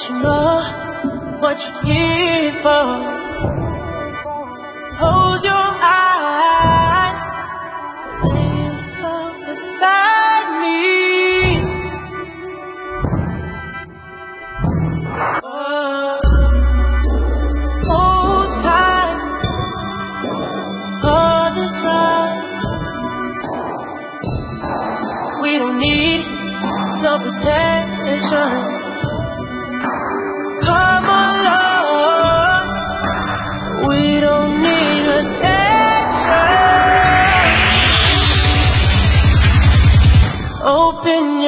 let you know what you're here for. Close your eyes, lay yourself beside me. Oh, hold tight, all this ride. We don't need no protection. Come along, we don't need attention. Open